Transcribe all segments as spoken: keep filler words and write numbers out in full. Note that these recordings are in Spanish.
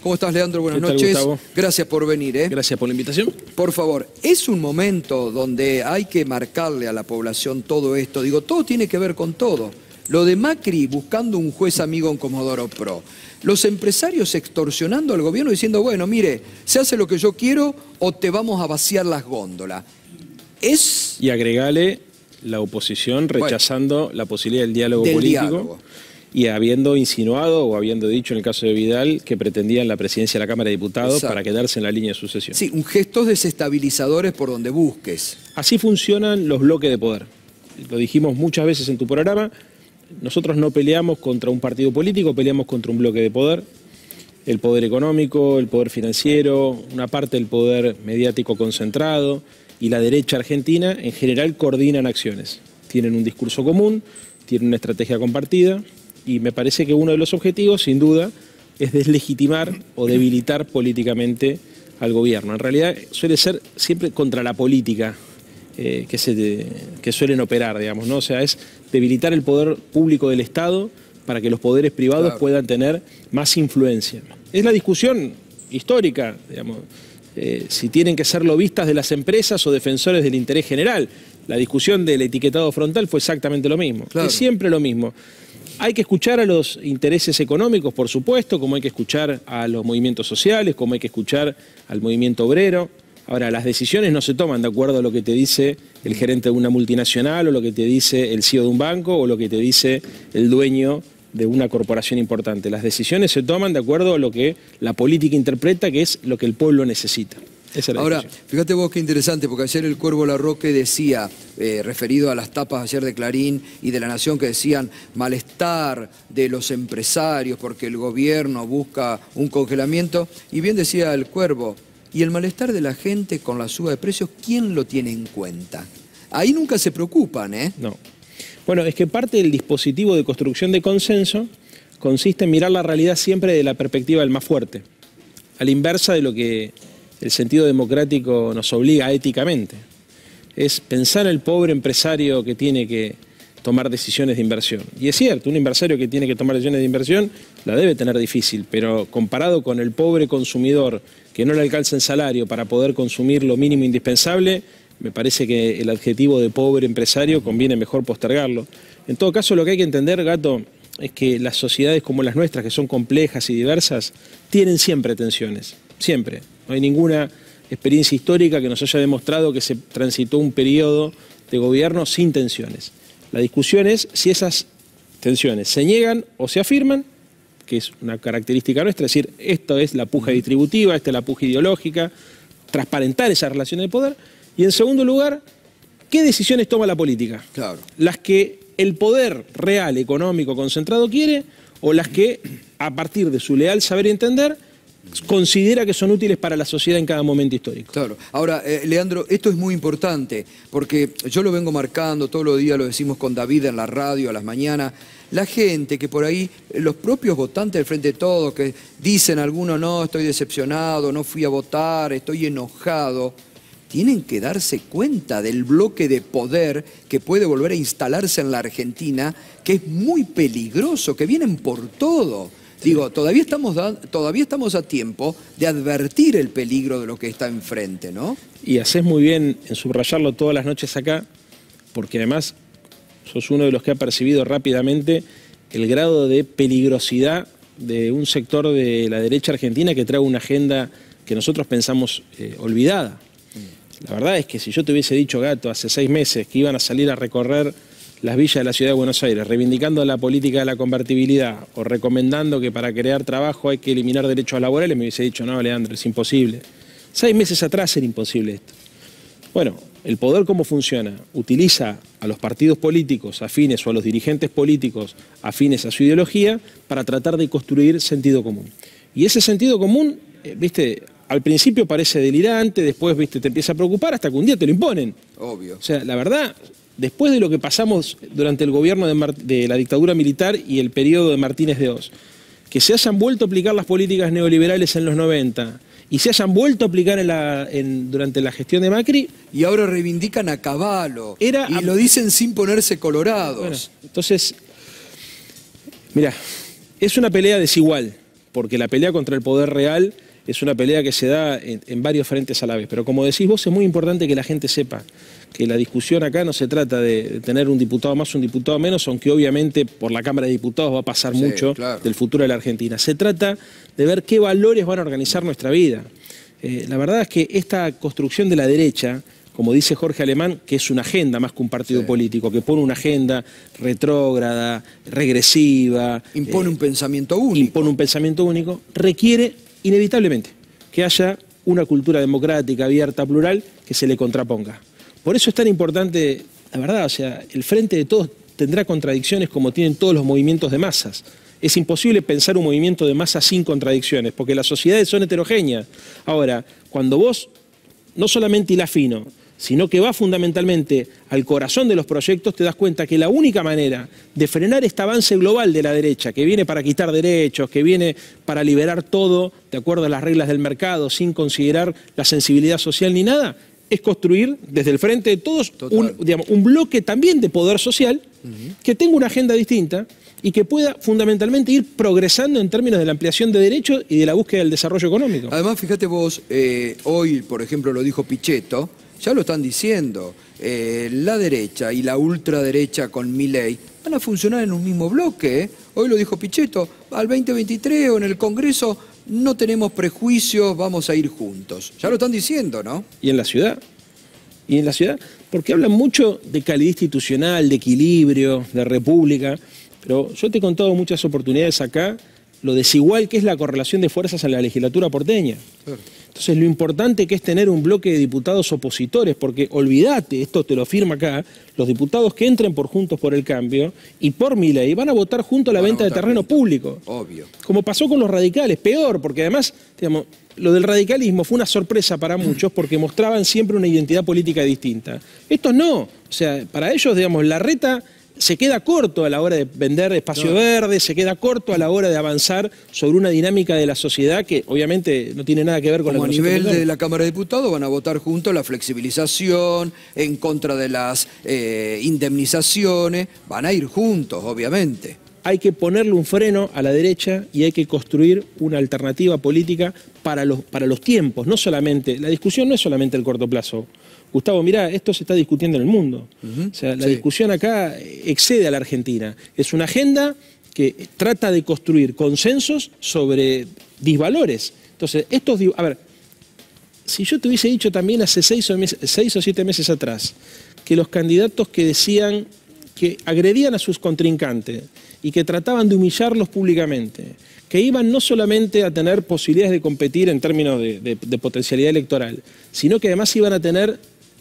¿Cómo estás, Leandro? Buenas ¿Qué tal, noches. Gustavo? Gracias por venir. ¿eh? Gracias por la invitación. Por favor, es un momento donde hay que marcarle a la población todo esto. Digo, todo tiene que ver con todo. Lo de Macri buscando un juez amigo en Comodoro Pro. Los empresarios extorsionando al gobierno diciendo, bueno, mire, se hace lo que yo quiero o te vamos a vaciar las góndolas. Es... Y agregale la oposición rechazando bueno, la posibilidad del diálogo del político. Diálogo. Y habiendo insinuado o habiendo dicho en el caso de Vidal que pretendían la presidencia de la Cámara de Diputados Exacto. para quedarse en la línea de sucesión. Sí, un gestos desestabilizadores por donde busques. Así funcionan los bloques de poder. Lo dijimos muchas veces en tu programa. Nosotros no peleamos contra un partido político, peleamos contra un bloque de poder. El poder económico, el poder financiero, una parte del poder mediático concentrado y la derecha argentina en general coordinan acciones. Tienen un discurso común, tienen una estrategia compartida. Y me parece que uno de los objetivos, sin duda, es deslegitimar o debilitar políticamente al gobierno. En realidad suele ser siempre contra la política eh, que, se, que suelen operar, digamos, ¿no? O sea, es debilitar el poder público del Estado para que los poderes privados claro. puedan tener más influencia. Es la discusión histórica, digamos, eh, si tienen que ser lobistas de las empresas o defensores del interés general. La discusión del etiquetado frontal fue exactamente lo mismo. Claro. Es siempre lo mismo. Hay que escuchar a los intereses económicos, por supuesto, como hay que escuchar a los movimientos sociales, como hay que escuchar al movimiento obrero. Ahora, las decisiones no se toman de acuerdo a lo que te dice el gerente de una multinacional o lo que te dice el C E O de un banco o lo que te dice el dueño de una corporación importante. Las decisiones se toman de acuerdo a lo que la política interpreta, que es lo que el pueblo necesita. Esa es la Ahora, decisión. fíjate vos qué interesante, porque ayer el Cuervo Larroque decía, eh, referido a las tapas ayer de Clarín y de La Nación, que decían malestar de los empresarios porque el gobierno busca un congelamiento, y bien decía el Cuervo, y el malestar de la gente con la suba de precios, ¿quién lo tiene en cuenta? Ahí nunca se preocupan, ¿eh? No. Bueno, es que parte del dispositivo de construcción de consenso consiste en mirar la realidad siempre de la perspectiva del más fuerte, a la inversa de lo que el sentido democrático nos obliga éticamente. Es pensar en el pobre empresario que tiene que tomar decisiones de inversión. Y es cierto, un empresario que tiene que tomar decisiones de inversión la debe tener difícil, pero comparado con el pobre consumidor que no le alcanza el salario para poder consumir lo mínimo indispensable, me parece que el adjetivo de pobre empresario conviene mejor postergarlo. En todo caso, lo que hay que entender, Gato, es que las sociedades como las nuestras, que son complejas y diversas, tienen siempre tensiones, siempre. No hay ninguna experiencia histórica que nos haya demostrado que se transitó un periodo de gobierno sin tensiones. La discusión es si esas tensiones se niegan o se afirman, que es una característica nuestra, es decir, esto es la puja distributiva, esta es la puja ideológica, transparentar esas relaciones de poder. Y en segundo lugar, ¿qué decisiones toma la política? Claro. Las que el poder real, económico, concentrado quiere, o las que, a partir de su leal saber y entender, considera que son útiles para la sociedad en cada momento histórico. Claro. Ahora, eh, Leandro, esto es muy importante, porque yo lo vengo marcando, todos los días lo decimos con David en la radio, a las mañanas, la gente que por ahí, los propios votantes del Frente de Todos, que dicen algunos, no, estoy decepcionado, no fui a votar, estoy enojado, tienen que darse cuenta del bloque de poder que puede volver a instalarse en la Argentina, que es muy peligroso, que vienen por todo. Digo, todavía estamos, todavía estamos a tiempo de advertir el peligro de lo que está enfrente, ¿no? Y haces muy bien en subrayarlo todas las noches acá, porque además sos uno de los que ha percibido rápidamente el grado de peligrosidad de un sector de la derecha argentina que trae una agenda que nosotros pensamos eh, olvidada. La verdad es que si yo te hubiese dicho, Gato, hace seis meses que iban a salir a recorrer las villas de la ciudad de Buenos Aires, reivindicando la política de la convertibilidad o recomendando que para crear trabajo hay que eliminar derechos laborales, me hubiese dicho, no, Leandro, es imposible. Seis meses atrás era imposible esto. Bueno, el poder, ¿cómo funciona? Utiliza a los partidos políticos afines o a los dirigentes políticos afines a su ideología para tratar de construir sentido común. Y ese sentido común, eh, viste, al principio parece delirante, después, viste, te empieza a preocupar hasta que un día te lo imponen. Obvio. O sea, la verdad, después de lo que pasamos durante el gobierno de, Mar de la dictadura militar y el periodo de Martínez de Oz, que se hayan vuelto a aplicar las políticas neoliberales en los noventa y se hayan vuelto a aplicar en la, en, durante la gestión de Macri. Y ahora reivindican a Cavallo. Era, y lo dicen sin ponerse colorados. Bueno, entonces, mira, es una pelea desigual, porque la pelea contra el poder real es una pelea que se da en, en varios frentes a la vez. Pero como decís vos, es muy importante que la gente sepa que la discusión acá no se trata de tener un diputado más o un diputado menos, aunque obviamente por la Cámara de Diputados va a pasar sí, mucho claro. del futuro de la Argentina. Se trata de ver qué valores van a organizar nuestra vida. Eh, la verdad es que esta construcción de la derecha, como dice Jorge Alemán, que es una agenda más que un partido sí. político, que pone una agenda retrógrada, regresiva. Impone eh, un pensamiento único. Impone un pensamiento único, requiere inevitablemente que haya una cultura democrática, abierta, plural, que se le contraponga. Por eso es tan importante, la verdad, o sea, el Frente de Todos tendrá contradicciones como tienen todos los movimientos de masas. Es imposible pensar un movimiento de masas sin contradicciones, porque las sociedades son heterogéneas. Ahora, cuando vos no solamente hilás fino, sino que va fundamentalmente al corazón de los proyectos, te das cuenta que la única manera de frenar este avance global de la derecha, que viene para quitar derechos, que viene para liberar todo de acuerdo a las reglas del mercado, sin considerar la sensibilidad social ni nada, es construir desde el Frente de Todos un, digamos, un bloque también de poder social uh-huh. que tenga una agenda distinta y que pueda fundamentalmente ir progresando en términos de la ampliación de derechos y de la búsqueda del desarrollo económico. Además, fíjate vos, eh, hoy, por ejemplo, lo dijo Pichetto, ya lo están diciendo, eh, la derecha y la ultraderecha con Milei van a funcionar en un mismo bloque. ¿eh? Hoy lo dijo Pichetto, al veinte veintitrés o en el Congreso no tenemos prejuicios, vamos a ir juntos. Ya lo están diciendo, ¿no? Y en la ciudad, y en la ciudad, porque hablan mucho de calidad institucional, de equilibrio, de república, pero yo te he contado muchas oportunidades acá, lo desigual que es la correlación de fuerzas en la legislatura porteña. Claro. Entonces, lo importante que es tener un bloque de diputados opositores, porque olvídate, esto te lo firma acá, los diputados que entren por Juntos por el Cambio y por Milei van a votar junto a la van venta a de terreno junto. público. Obvio. Como pasó con los radicales, peor, porque además, digamos, lo del radicalismo fue una sorpresa para muchos porque mostraban siempre una identidad política distinta. Estos no, o sea, para ellos, digamos, la reta se queda corto a la hora de vender espacio no. verde, se queda corto a la hora de avanzar sobre una dinámica de la sociedad que obviamente no tiene nada que ver con Como la a nivel de la Cámara de Diputados van a votar juntos la flexibilización, en contra de las eh, indemnizaciones, van a ir juntos, obviamente. Hay que ponerle un freno a la derecha y hay que construir una alternativa política para los, para los tiempos, no solamente, la discusión no es solamente el corto plazo. Gustavo, mirá, esto se está discutiendo en el mundo. Uh-huh. O sea, la sí. discusión acá excede a la Argentina. Es una agenda que trata de construir consensos sobre disvalores. Entonces, estos... A ver, si yo te hubiese dicho también hace seis o, mes, seis o siete meses atrás que los candidatos que decían que agredían a sus contrincantes y que trataban de humillarlos públicamente, que iban no solamente a tener posibilidades de competir en términos de, de, de potencialidad electoral, sino que además iban a tener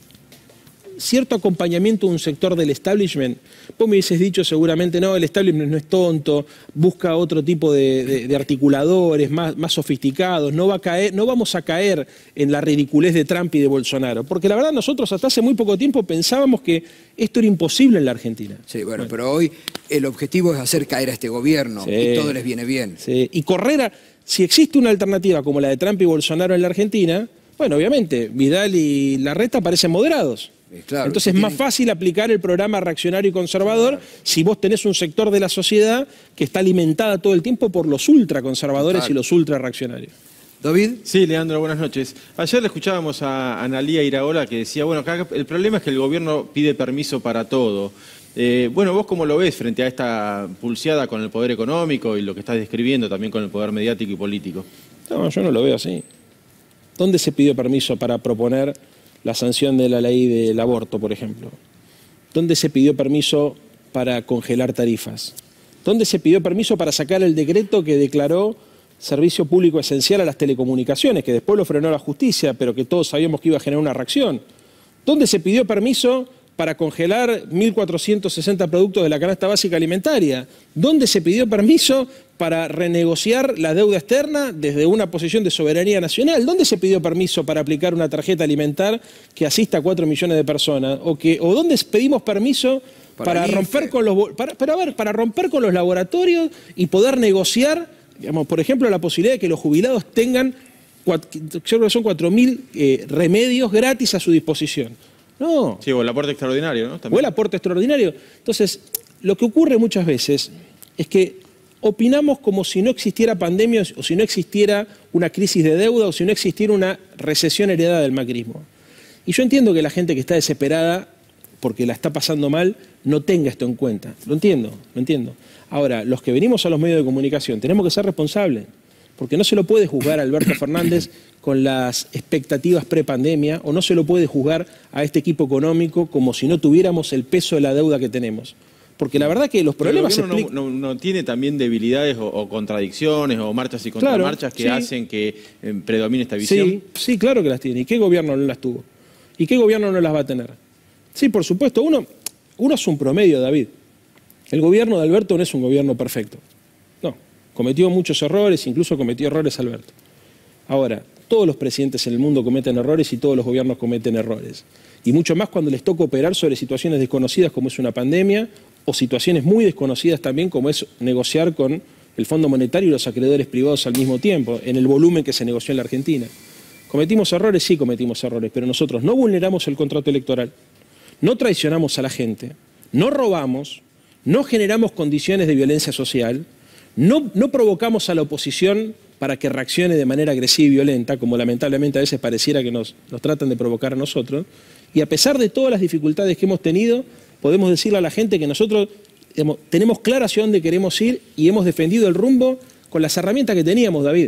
cierto acompañamiento de un sector del establishment, vos me hubieses dicho seguramente, no, el establishment no es tonto, busca otro tipo de, de, de articuladores más, más sofisticados, no, va a caer, no vamos a caer en la ridiculez de Trump y de Bolsonaro, porque la verdad nosotros hasta hace muy poco tiempo pensábamos que esto era imposible en la Argentina. Sí, bueno, bueno. pero hoy el objetivo es hacer caer a este gobierno sí, y todo les viene bien. Sí, y correr a, si existe una alternativa como la de Trump y Bolsonaro en la Argentina, bueno, obviamente, Vidal y Larreta parecen moderados. Claro, entonces es tienen... más fácil aplicar el programa reaccionario y conservador claro. si vos tenés un sector de la sociedad que está alimentada todo el tiempo por los ultraconservadores claro. y los ultrarreaccionarios. ¿David? Sí, Leandro, buenas noches. Ayer le escuchábamos a Analía Iraola que decía, bueno, acá el problema es que el gobierno pide permiso para todo. Eh, bueno, ¿vos cómo lo ves frente a esta pulseada con el poder económico y lo que estás describiendo también con el poder mediático y político? No, yo no lo veo así. ¿Dónde se pidió permiso para proponer la sanción de la ley del aborto, por ejemplo? ¿Dónde se pidió permiso para congelar tarifas? ¿Dónde se pidió permiso para sacar el decreto que declaró servicio público esencial a las telecomunicaciones, que después lo frenó la justicia, pero que todos sabíamos que iba a generar una reacción? ¿Dónde se pidió permiso para congelar mil cuatrocientos sesenta productos de la canasta básica alimentaria? ¿Dónde se pidió permiso para renegociar la deuda externa desde una posición de soberanía nacional? ¿Dónde se pidió permiso para aplicar una tarjeta alimentar que asista a cuatro millones de personas? ¿O, que, o dónde pedimos permiso para, para romper con los para, para, ver, para romper con los laboratorios y poder negociar, digamos, por ejemplo, la posibilidad de que los jubilados tengan, yo creo que son cuatro mil eh, remedios gratis a su disposición? No. Sí, o el aporte extraordinario, ¿no? También. O el aporte extraordinario. Entonces, lo que ocurre muchas veces es que opinamos como si no existiera pandemia o si no existiera una crisis de deuda o si no existiera una recesión heredada del macrismo. Y yo entiendo que la gente que está desesperada porque la está pasando mal no tenga esto en cuenta. Lo entiendo, lo entiendo. Ahora, los que venimos a los medios de comunicación tenemos que ser responsables, porque no se lo puede juzgar a Alberto Fernández con las expectativas prepandemia o no se lo puede juzgar a este equipo económico como si no tuviéramos el peso de la deuda que tenemos. Porque la verdad que los problemas... ¿Pero el gobierno no, no, no tiene también debilidades o, o contradicciones o marchas y contramarchas claro, que sí. hacen que eh, predomine esta visión? Sí, sí, claro que las tiene. ¿Y qué gobierno no las tuvo? ¿Y qué gobierno no las va a tener? Sí, por supuesto. Uno, uno es un promedio, David. El gobierno de Alberto no es un gobierno perfecto. No, cometió muchos errores, incluso cometió errores Alberto. Ahora, todos los presidentes en el mundo cometen errores y todos los gobiernos cometen errores. Y mucho más cuando les toca operar sobre situaciones desconocidas como es una pandemia o situaciones muy desconocidas también como es negociar con el Fondo Monetario y los acreedores privados al mismo tiempo, en el volumen que se negoció en la Argentina. ¿Cometimos errores? Sí, cometimos errores, pero nosotros no vulneramos el contrato electoral, no traicionamos a la gente, no robamos, no generamos condiciones de violencia social, no, no provocamos a la oposición para que reaccione de manera agresiva y violenta, como lamentablemente a veces pareciera que nos, nos tratan de provocar a nosotros, y a pesar de todas las dificultades que hemos tenido, podemos decirle a la gente que nosotros digamos, tenemos claro hacia dónde queremos ir y hemos defendido el rumbo con las herramientas que teníamos, David.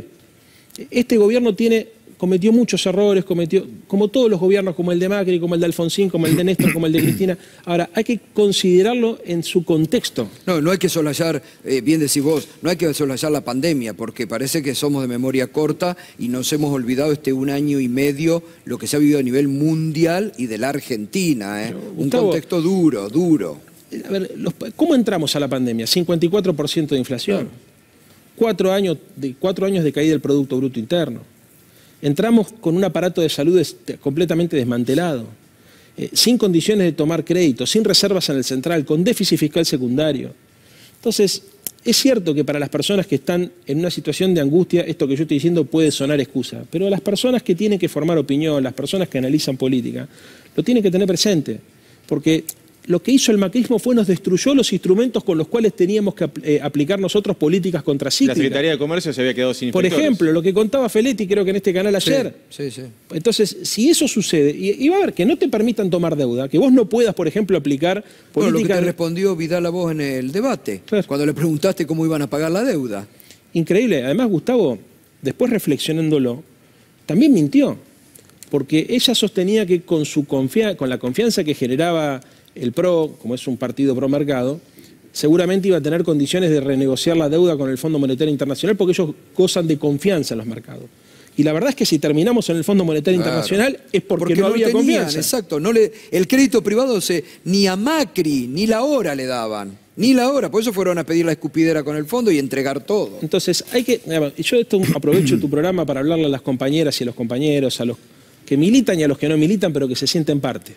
Este gobierno tiene, cometió muchos errores, cometió, como todos los gobiernos, como el de Macri, como el de Alfonsín, como el de Néstor, como el de Cristina. Ahora, hay que considerarlo en su contexto. No, no hay que soslayar, eh, bien decís vos, no hay que soslayar la pandemia, porque parece que somos de memoria corta y nos hemos olvidado este un año y medio lo que se ha vivido a nivel mundial y de la Argentina, ¿eh? Pero, un Gustavo, contexto duro, duro. A ver, los, ¿cómo entramos a la pandemia? cincuenta y cuatro por ciento de inflación, claro. cuatro, años de, cuatro años de caída del Producto Bruto Interno. Entramos con un aparato de salud este, completamente desmantelado, eh, sin condiciones de tomar crédito, sin reservas en el central, con déficit fiscal secundario. Entonces, es cierto que para las personas que están en una situación de angustia, esto que yo estoy diciendo puede sonar excusa, pero las personas que tienen que formar opinión, las personas que analizan política, lo tienen que tener presente, porque lo que hizo el macrismo fue nos destruyó los instrumentos con los cuales teníamos que eh, aplicar nosotros políticas contracíclicas. La Secretaría de Comercio se había quedado sin inspectores. Por ejemplo, lo que contaba Feletti creo que en este canal ayer. Sí, sí, sí. Entonces, si eso sucede, y, y va a haber que no te permitan tomar deuda, que vos no puedas, por ejemplo, aplicar políticas... Bueno, lo que te respondió Vidal a vos en el debate, claro. Cuando le preguntaste cómo iban a pagar la deuda. Increíble. Además, Gustavo, después reflexionándolo, también mintió, porque ella sostenía que con, su confia con la confianza que generaba el PRO, como es un partido pro mercado, seguramente iba a tener condiciones de renegociar la deuda con el Fondo Monetario Internacional porque ellos gozan de confianza en los mercados. Y la verdad es que si terminamos en el Fondo Monetario claro. Internacional es porque, porque no, no había tenían, confianza. Exacto, no le, el crédito privado se, ni a Macri ni la hora le daban. Ni la hora, por eso fueron a pedir la escupidera con el fondo y entregar todo. Entonces, hay que. Yo esto aprovecho tu programa para hablarle a las compañeras y a los compañeros, a los que militan y a los que no militan, pero que se sienten parte.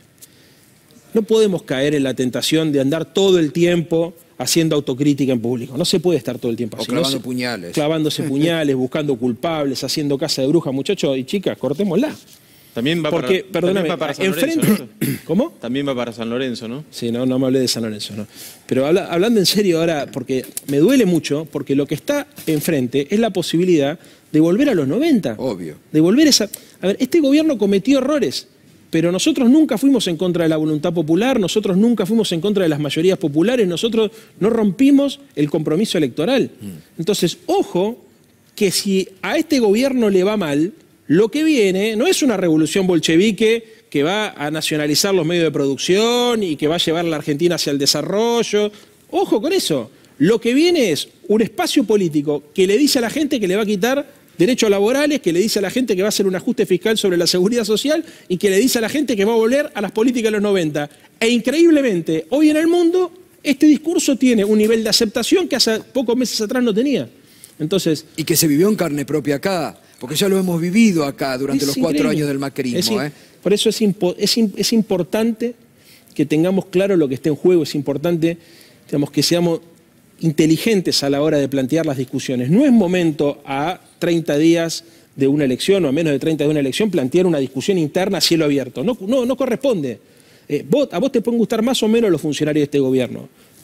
No podemos caer en la tentación de andar todo el tiempo haciendo autocrítica en público. No se puede estar todo el tiempo así. O clavando no se, puñales. Clavándose puñales, buscando culpables, haciendo casa de bruja. Muchachos y chicas, cortémosla. También va, Porque, para, perdóname, también va para San enfrente, Lorenzo, ¿no? ¿Cómo? También va para San Lorenzo, ¿no? Sí, no, no me hablé de San Lorenzo, no. Pero habla, hablando en serio ahora, porque me duele mucho, porque lo que está enfrente es la posibilidad de volver a los noventa. Obvio. De volver esa... A ver, este gobierno cometió errores, pero nosotros nunca fuimos en contra de la voluntad popular, nosotros nunca fuimos en contra de las mayorías populares, nosotros no rompimos el compromiso electoral. Mm. Entonces, ojo, que si a este gobierno le va mal, lo que viene no es una revolución bolchevique que va a nacionalizar los medios de producción y que va a llevar a la Argentina hacia el desarrollo. Ojo con eso. Lo que viene es un espacio político que le dice a la gente que le va a quitar derechos laborales, que le dice a la gente que va a hacer un ajuste fiscal sobre la seguridad social y que le dice a la gente que va a volver a las políticas de los noventa. E increíblemente, hoy en el mundo, este discurso tiene un nivel de aceptación que hace pocos meses atrás no tenía. Entonces, y que se vivió en carne propia acá, porque ya lo hemos vivido acá durante los increíble. cuatro años del macrismo. Es, ¿eh? Por eso es, impo es, es importante que tengamos claro lo que está en juego, es importante digamos, que seamos inteligentes a la hora de plantear las discusiones. No es momento a treinta días de una elección o a menos de treinta de una elección plantear una discusión interna a cielo abierto. No, no, no corresponde. Eh, vos, a vos te pueden gustar más o menos los funcionarios de este gobierno.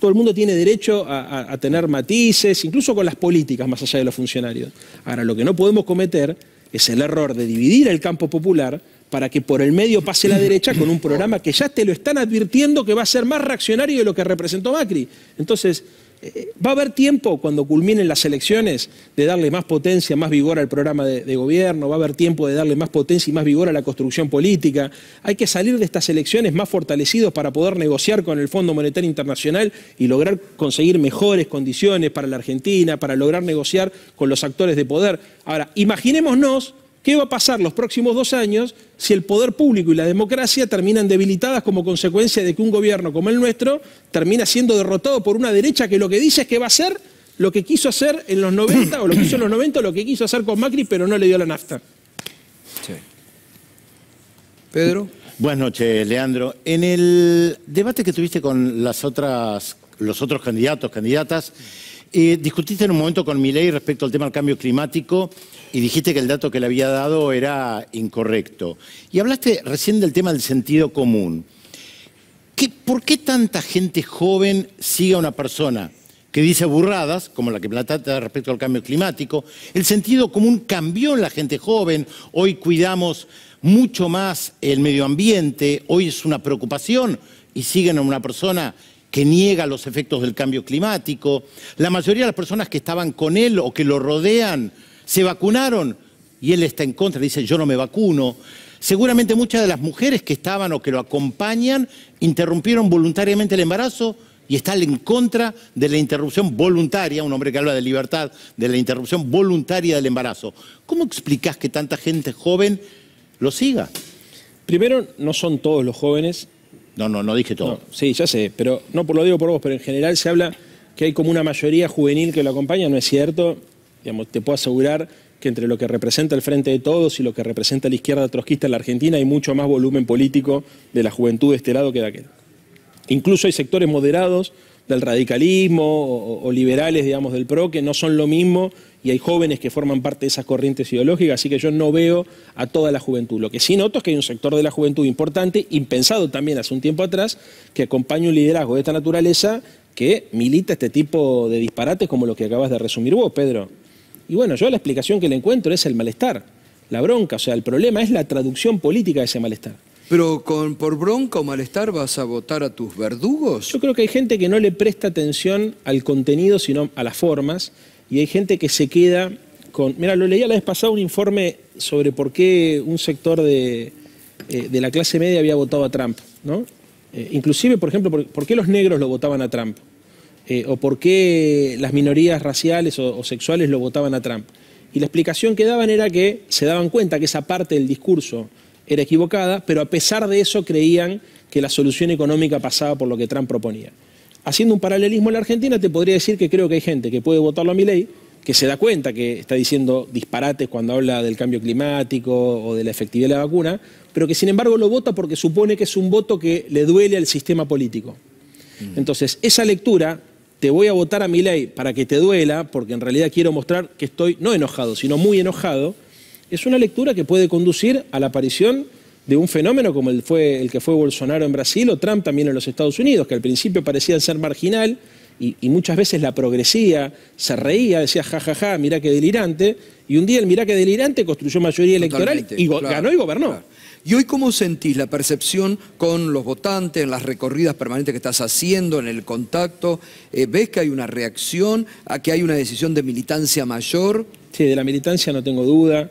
todo el mundo tiene derecho a, a, a tener matices, incluso con las políticas más allá de los funcionarios. Ahora, lo que no podemos cometer es el error de dividir el campo popular para que por el medio pase la derecha con un programa que ya te lo están advirtiendo que va a ser más reaccionario de lo que representó Macri. Entonces, eh, va a haber tiempo cuando culminen las elecciones de darle más potencia, más vigor al programa de, de gobierno, va a haber tiempo de darle más potencia y más vigor a la construcción política. Hay que salir de estas elecciones más fortalecidos para poder negociar con el Fondo Monetario Internacional y lograr conseguir mejores condiciones para la Argentina, para lograr negociar con los actores de poder. Ahora, imaginémonos ¿qué va a pasar los próximos dos años si el poder público y la democracia terminan debilitadas como consecuencia de que un gobierno como el nuestro termina siendo derrotado por una derecha que lo que dice es que va a hacer lo que quiso hacer en los noventa, o lo que hizo en los noventa, o lo que quiso hacer con Macri, pero no le dio la nafta? Sí. Pedro. Buenas noches, Leandro. En el debate que tuviste con las otras, los otros candidatos, candidatas, eh, discutiste en un momento con Milei respecto al tema del cambio climático y dijiste que el dato que le había dado era incorrecto. Y hablaste recién del tema del sentido común. ¿Qué, ¿Por qué tanta gente joven sigue a una persona que dice burradas, como la que planteaste respecto al cambio climático? El sentido común cambió en la gente joven, hoy cuidamos mucho más el medio ambiente, hoy es una preocupación y siguen a una persona que niega los efectos del cambio climático. La mayoría de las personas que estaban con él o que lo rodean se vacunaron y él está en contra, dice yo no me vacuno. Seguramente muchas de las mujeres que estaban o que lo acompañan interrumpieron voluntariamente el embarazo y están en contra de la interrupción voluntaria, un hombre que habla de libertad, de la interrupción voluntaria del embarazo. ¿Cómo explicás que tanta gente joven lo siga? Primero, no son todos los jóvenes. No, no, no dije todo. No, sí, ya sé, pero no por lo digo por vos, pero en general se habla que hay como una mayoría juvenil que lo acompaña, no es cierto. Digamos, te puedo asegurar que entre lo que representa el Frente de Todos y lo que representa la izquierda trotskista en la Argentina hay mucho más volumen político de la juventud de este lado que de aquel. Incluso hay sectores moderados del radicalismo o, o liberales, digamos, del P R O, que no son lo mismo, y hay jóvenes que forman parte de esas corrientes ideológicas, así que yo no veo a toda la juventud. Lo que sí noto es que hay un sector de la juventud importante, impensado también hace un tiempo atrás, que acompaña un liderazgo de esta naturaleza que milita este tipo de disparates como lo que acabas de resumir vos, Pedro. Y bueno, yo la explicación que le encuentro es el malestar, la bronca, o sea, el problema es la traducción política de ese malestar. Pero con, por bronca o malestar vas a votar a tus verdugos. Yo creo que hay gente que no le presta atención al contenido, sino a las formas, y hay gente que se queda con... Mira, lo leía la vez pasada un informe sobre por qué un sector de, eh, de la clase media había votado a Trump, ¿no? Eh, inclusive, por ejemplo, por, por qué los negros lo votaban a Trump, eh, o por qué las minorías raciales o, o sexuales lo votaban a Trump. Y la explicación que daban era que se daban cuenta que esa parte del discurso era equivocada, pero a pesar de eso creían que la solución económica pasaba por lo que Trump proponía. Haciendo un paralelismo en la Argentina, te podría decir que creo que hay gente que puede votarlo a Milei, que se da cuenta que está diciendo disparates cuando habla del cambio climático o de la efectividad de la vacuna, pero que sin embargo lo vota porque supone que es un voto que le duele al sistema político. Entonces, esa lectura, te voy a votar a Milei para que te duela, porque en realidad quiero mostrar que estoy no enojado, sino muy enojado, es una lectura que puede conducir a la aparición de un fenómeno como el, fue, el que fue Bolsonaro en Brasil o Trump también en los Estados Unidos, que al principio parecían ser marginal y, y muchas veces la progresía se reía, decía jajaja, ja, ja, mirá qué delirante, y un día el mirá qué delirante construyó mayoría electoral Totalmente, y claro, ganó y gobernó. Claro. ¿Y hoy cómo sentís la percepción con los votantes, en las recorridas permanentes que estás haciendo, en el contacto? Eh, ¿Ves que hay una reacción, a que hay una decisión de militancia mayor? Sí, de la militancia no tengo duda.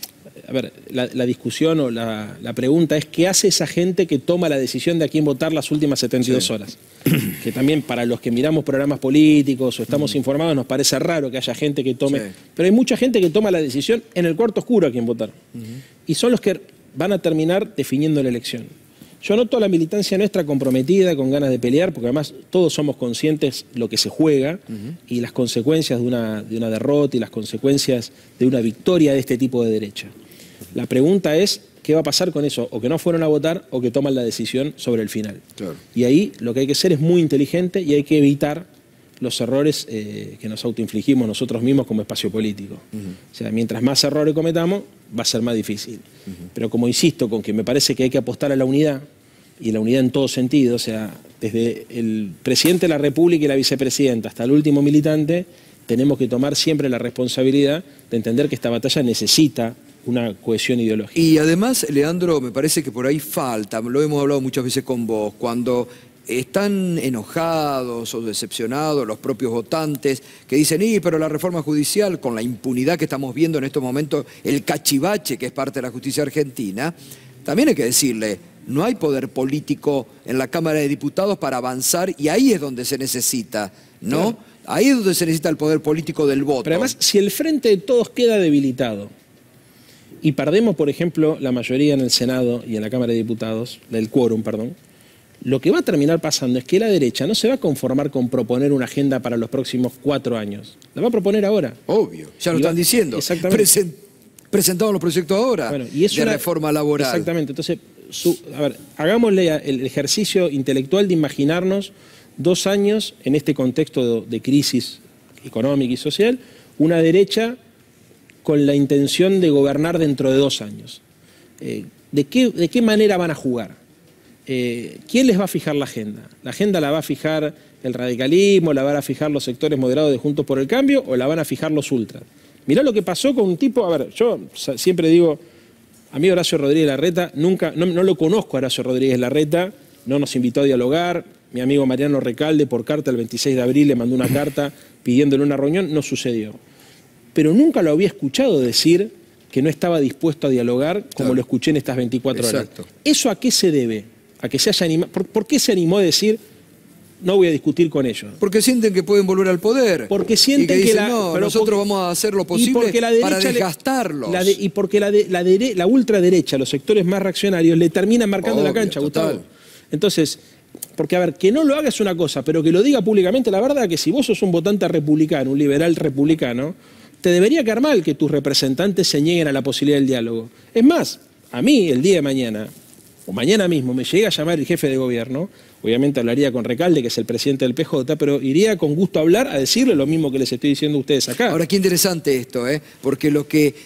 A ver, la, la discusión o la, la pregunta es ¿qué hace esa gente que toma la decisión de a quién votar las últimas setenta y dos sí. horas? Que también para los que miramos programas políticos o estamos uh-huh. informados nos parece raro que haya gente que tome... Sí. Pero hay mucha gente que toma la decisión en el cuarto oscuro a quién votar. Uh-huh. Y son los que van a terminar definiendo la elección. Yo noto a la militancia nuestra comprometida, con ganas de pelear, porque además todos somos conscientes lo que se juega uh-huh. y las consecuencias de una, de una derrota y las consecuencias de una victoria de este tipo de derecha. La pregunta es, ¿qué va a pasar con eso? O que no fueron a votar o que toman la decisión sobre el final. Claro. Y ahí lo que hay que hacer es muy inteligente y hay que evitar los errores eh, que nos autoinfligimos nosotros mismos como espacio político. Uh-huh. O sea, mientras más errores cometamos, va a ser más difícil. Uh-huh. Pero como insisto con que me parece que hay que apostar a la unidad, y la unidad en todo sentido, o sea, desde el presidente de la República y la vicepresidenta hasta el último militante, tenemos que tomar siempre la responsabilidad de entender que esta batalla necesita una cohesión ideológica. Y además, Leandro, me parece que por ahí falta, lo hemos hablado muchas veces con vos, cuando están enojados o decepcionados los propios votantes que dicen, y pero la reforma judicial, con la impunidad que estamos viendo en estos momentos, el cachivache que es parte de la justicia argentina, también hay que decirle, no hay poder político en la Cámara de Diputados para avanzar y ahí es donde se necesita, ¿no? Claro. Ahí es donde se necesita el poder político del voto. Pero además, si el Frente de Todos queda debilitado y perdemos, por ejemplo, la mayoría en el Senado y en la Cámara de Diputados, el quórum, perdón, lo que va a terminar pasando es que la derecha no se va a conformar con proponer una agenda para los próximos cuatro años. La va a proponer ahora. Obvio, ya lo y están va, diciendo. Exactamente. Present, presentados los proyectos ahora bueno, y es de una, reforma laboral. Exactamente. Entonces, su, a ver, hagámosle el ejercicio intelectual de imaginarnos dos años en este contexto de, de crisis económica y social, una derecha con la intención de gobernar dentro de dos años. Eh, ¿de, qué, ¿De qué manera van a jugar? Eh, ¿Quién les va a fijar la agenda? ¿La agenda la va a fijar el radicalismo, la van a fijar los sectores moderados de Juntos por el Cambio o la van a fijar los ultras? Mirá lo que pasó con un tipo, a ver, yo siempre digo, a mí Horacio Rodríguez Larreta, nunca, no, no lo conozco a Horacio Rodríguez Larreta, no nos invitó a dialogar, mi amigo Mariano Recalde por carta el veintiséis de abril le mandó una carta pidiéndole una reunión, no sucedió. Pero nunca lo había escuchado decir que no estaba dispuesto a dialogar como claro. lo escuché en estas veinticuatro Exacto. horas. ¿Eso a qué se debe? A que se haya animado. ¿Por, ¿Por qué se animó a decir no voy a discutir con ellos? Porque sienten que pueden volver al poder. Porque sienten y que, dicen, que la, no, pero nosotros porque, vamos a hacer lo posible para desgastarlos. Le, la de, y porque la, de, la, de, la ultraderecha, los sectores más reaccionarios, le terminan marcando Obvio, la cancha, total. Gustavo. Entonces, porque a ver, que no lo haga es una cosa, pero que lo diga públicamente, la verdad que si vos sos un votante republicano, un liberal republicano, te debería quedar mal que tus representantes se nieguen a la posibilidad del diálogo. Es más, a mí el día de mañana, o mañana mismo, me llega a llamar el jefe de gobierno, obviamente hablaría con Recalde, que es el presidente del P J, pero iría con gusto a hablar, a decirle lo mismo que les estoy diciendo a ustedes acá. Ahora, qué interesante esto, ¿eh? Porque lo que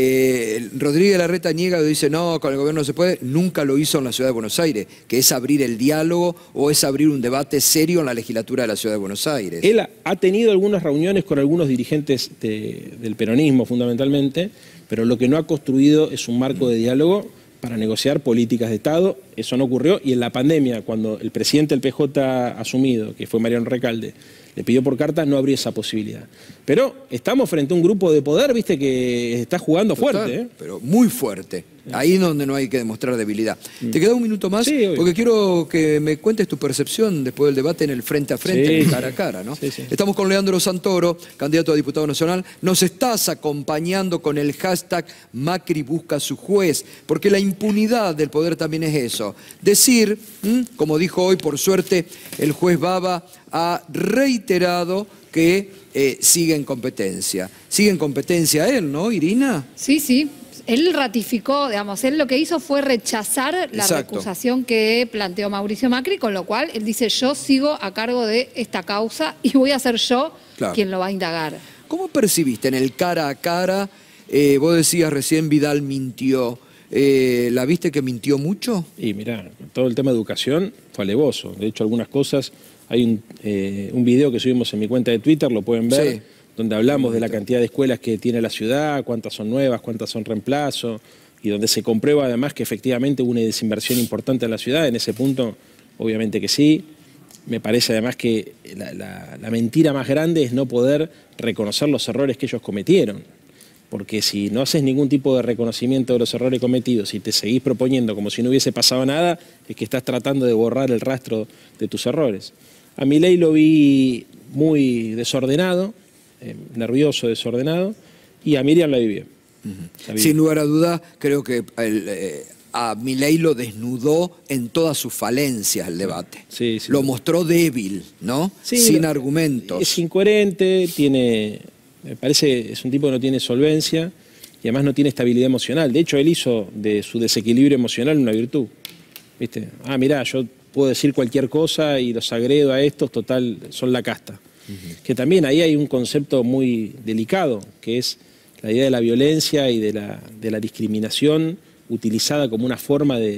eh, Rodríguez Larreta niega y dice, no, con el gobierno no se puede, nunca lo hizo en la Ciudad de Buenos Aires, que es abrir el diálogo o es abrir un debate serio en la legislatura de la Ciudad de Buenos Aires. Él ha tenido algunas reuniones con algunos dirigentes de, del peronismo, fundamentalmente, pero lo que no ha construido es un marco de diálogo para negociar políticas de Estado. Eso no ocurrió, y en la pandemia, cuando el presidente del P J asumido, que fue Mariano Recalde, le pidió por carta, no abrió esa posibilidad. Pero estamos frente a un grupo de poder, viste, que está jugando Total, fuerte. ¿eh? Pero muy fuerte. Ahí es donde no hay que demostrar debilidad. Mm. ¿Te queda un minuto más? Sí, porque quiero que me cuentes tu percepción después del debate en el frente a frente, sí. en el cara a cara, ¿no? Sí, sí. Estamos con Leandro Santoro, candidato a diputado nacional. Nos estás acompañando con el hashtag Macri busca su juez, porque la impunidad del poder también es eso. Decir, ¿m? como dijo hoy, por suerte, el juez Baba ha reiterado que eh, sigue en competencia. Sigue en competencia él, ¿no, Irina? Sí, sí. Él ratificó, digamos, él lo que hizo fue rechazar la Exacto. recusación que planteó Mauricio Macri, con lo cual él dice, yo sigo a cargo de esta causa y voy a ser yo claro. quien lo va a indagar. ¿Cómo percibiste en el cara a cara? Eh, vos decías recién Vidal mintió. Eh, ¿La viste que mintió mucho? Y mirá, todo el tema de educación fue alevoso. De hecho, algunas cosas, hay un, eh, un video que subimos en mi cuenta de Twitter, lo pueden ver. Sí. Donde hablamos de la cantidad de escuelas que tiene la ciudad, cuántas son nuevas, cuántas son reemplazo, y donde se comprueba además que efectivamente hubo una desinversión importante en la ciudad. En ese punto, obviamente que sí. Me parece además que la, la, la mentira más grande es no poder reconocer los errores que ellos cometieron. Porque si no haces ningún tipo de reconocimiento de los errores cometidos y te seguís proponiendo como si no hubiese pasado nada, es que estás tratando de borrar el rastro de tus errores. A Milei lo vi muy desordenado, Eh, nervioso, desordenado, y a Miriam la vi bien. Uh-huh. Sin lugar a duda, creo que el, eh, a Milei lo desnudó en todas sus falencias el debate. Sí, sí. Lo mostró débil, ¿no? Sí, Sin lo, argumentos. Es incoherente, tiene, me parece, es un tipo que no tiene solvencia y además no tiene estabilidad emocional. De hecho, él hizo de su desequilibrio emocional una virtud. ¿Viste? Ah, mirá, yo puedo decir cualquier cosa y los agredo a estos, total, son la casta. Uh-huh. Que también ahí hay un concepto muy delicado, que es la idea de la violencia y de la, de la discriminación utilizada como una forma de,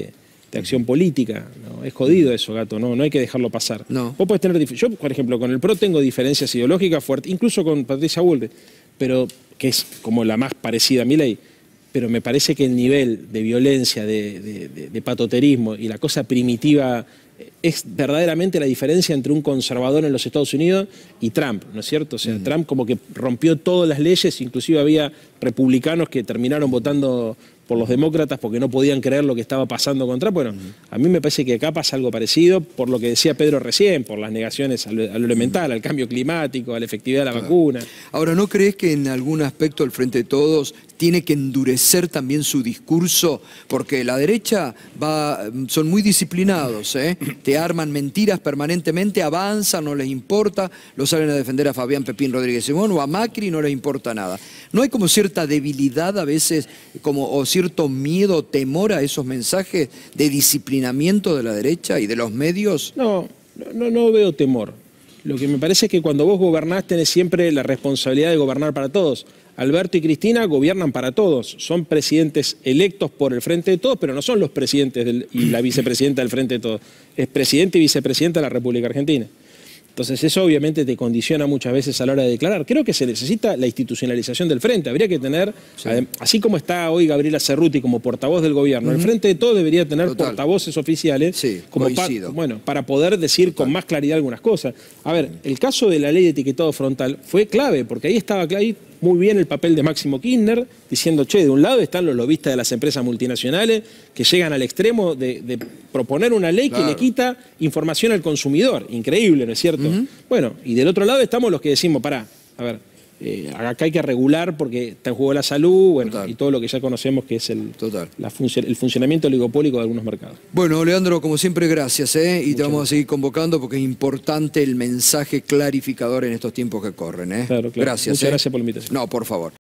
de acción política. ¿no? Es jodido eso, Gato, no, no hay que dejarlo pasar. No. Vos podés tener, yo, por ejemplo, con el P R O tengo diferencias ideológicas fuertes, incluso con Patricia Bullrich, pero que es como la más parecida a Milei, pero me parece que el nivel de violencia, de, de, de, de patoterismo y la cosa primitiva es verdaderamente la diferencia entre un conservador en los Estados Unidos y Trump, ¿no es cierto? O sea, mm. Trump como que rompió todas las leyes, inclusive había republicanos que terminaron votando por los demócratas porque no podían creer lo que estaba pasando con Trump. Bueno, mm. a mí me parece que acá pasa algo parecido por lo que decía Pedro recién, por las negaciones a lo, a lo elemental, mm. al cambio climático, a la efectividad de la claro. vacuna. Ahora, ¿no crees que en algún aspecto el Frente de Todos tiene que endurecer también su discurso? Porque la derecha va, son muy disciplinados, ¿eh? Te arman mentiras permanentemente, avanzan, no les importa, lo salen a defender a Fabián Pepín Rodríguez Simón o a Macri, no les importa nada. ¿No hay como cierta debilidad a veces, como, o cierto miedo, temor a esos mensajes de disciplinamiento de la derecha y de los medios? No, no, no veo temor. Lo que me parece es que cuando vos gobernás tenés siempre la responsabilidad de gobernar para todos. Alberto y Cristina gobiernan para todos, son presidentes electos por el Frente de Todos, pero no son los presidentes del, y la vicepresidenta del Frente de Todos, es presidente y vicepresidenta de la República Argentina. Entonces eso obviamente te condiciona muchas veces a la hora de declarar. Creo que se necesita la institucionalización del Frente, habría que tener, sí. así como está hoy Gabriela Cerruti como portavoz del gobierno, uh-huh. el Frente de Todos debería tener Total. portavoces oficiales sí, como pa bueno, para poder decir Total. con más claridad algunas cosas. A ver, el caso de la ley de etiquetado frontal fue clave, porque ahí estaba ahí muy bien el papel de Máximo Kirchner, diciendo, che, de un lado están los lobistas de las empresas multinacionales que llegan al extremo de, de proponer una ley claro. que le quita información al consumidor. Increíble, ¿no es cierto? Uh-huh. Bueno, y del otro lado estamos los que decimos, pará, a ver, eh, acá hay que regular porque está en juego la salud, bueno, Total. y todo lo que ya conocemos que es el, la func el funcionamiento oligopólico de algunos mercados. Bueno, Leandro, como siempre, gracias, ¿eh? Y Muchas te vamos gracias. a seguir convocando porque es importante el mensaje clarificador en estos tiempos que corren, ¿eh? Claro, claro. Gracias. Muchas ¿eh? gracias por la invitación. No, por favor.